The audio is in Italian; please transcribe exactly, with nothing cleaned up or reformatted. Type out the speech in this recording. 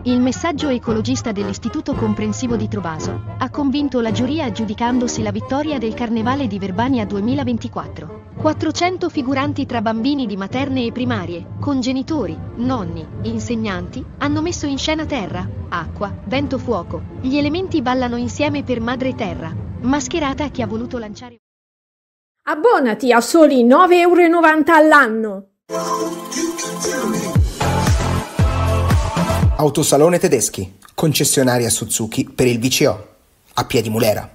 Il messaggio ecologista dell'Istituto Comprensivo di Trovaso ha convinto la giuria aggiudicandosi la vittoria del Carnevale di Verbania duemilaventiquattro. quattrocento figuranti tra bambini di materne e primarie, con genitori, nonni, insegnanti, hanno messo in scena terra, acqua, vento, fuoco. Gli elementi ballano insieme per Madre Terra, mascherata chi ha voluto lanciare. Abbonati a soli nove e novanta euro all'anno. Autosalone Tedeschi, concessionaria Suzuki per il V C O, a Piedimulera.